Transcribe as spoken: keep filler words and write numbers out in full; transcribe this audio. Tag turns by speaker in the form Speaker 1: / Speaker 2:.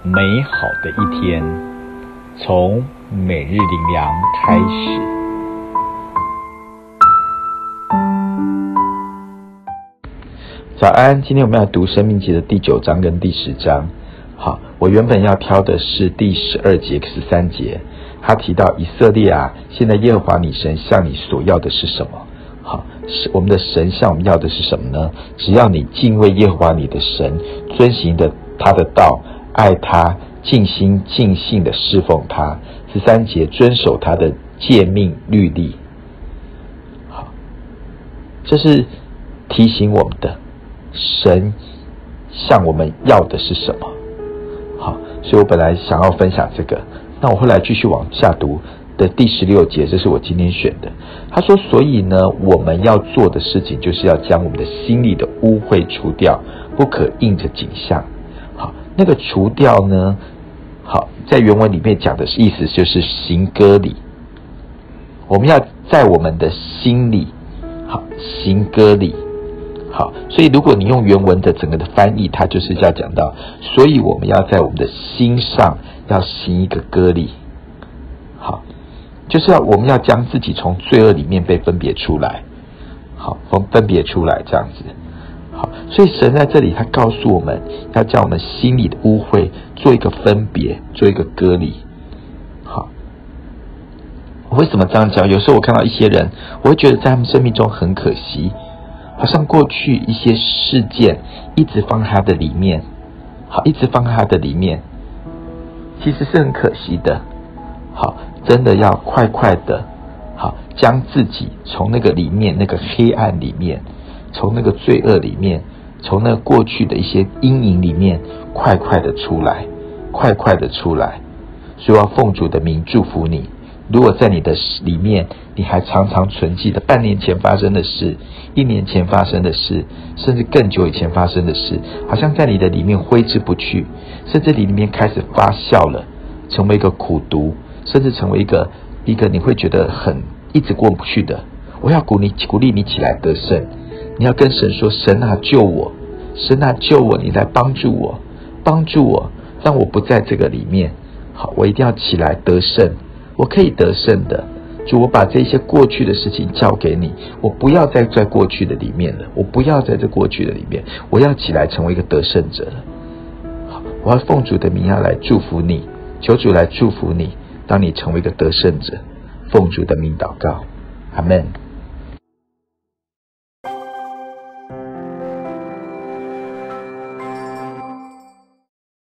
Speaker 1: 美好的一天，从每日灵粮开始。早安，今天我们要读申命记的第九章跟第十章。好，我原本要挑的是第十二节、十三节，他提到以色列啊，现在耶和华你神向你所要的是什么？好，是我们的神向我们要的是什么呢？只要你敬畏耶和华你的神，遵行的他的道，爱他，尽心尽性的侍奉他。十三节，遵守他的诫命律例。好，这是提醒我们的，神向我们要的是什么？好，所以我本来想要分享这个，那我后来继续往下读的第十六节，这是我今天选的。他说，所以呢，我们要做的事情就是要将我们的心里的污秽除掉，不可应着景象。好，那个除掉呢，好，在原文里面讲的意思就是行割礼。我们要在我们的心里，好，行割礼。好，所以如果你用原文的整个的翻译，它就是要讲到，所以我们要在我们的心上要行一个割礼。好，就是要我们要将自己从罪恶里面被分别出来，好，分分别出来这样子。好，所以神在这里他告诉我们，要将我们心里的污秽做一个分别，做一个割礼。好，我为什么这样讲？有时候我看到一些人，我会觉得在他们生命中很可惜，好像过去一些事件一直放他的里面，好，一直放他的里面，其实是很可惜的。好，真的要快快的，好，将自己从那个里面，那个黑暗里面，从那个罪恶里面，从那个过去的一些阴影里面，快快的出来，快快的出来。所以我要奉主的名祝福你。如果在你的里面，你还常常存记的半年前发生的事，一年前发生的事，甚至更久以前发生的事，好像在你的里面挥之不去，甚至里面开始发酵了，成为一个苦毒，甚至成为一个一个你会觉得很一直过不去的。我要鼓励鼓励你起来得胜，你要跟神说，神啊救我，神啊救我，你来帮助我，帮助我，让我不在这个里面。好，我一定要起来得胜，我可以得胜的。主，我把这些过去的事情交给你，我不要再在过去的里面了，我不要在这过去的里面，我要起来成为一个得胜者了。好，我要奉主的名要来祝福你，求主来祝福你，当你成为一个得胜者。奉主的名祷告，阿们。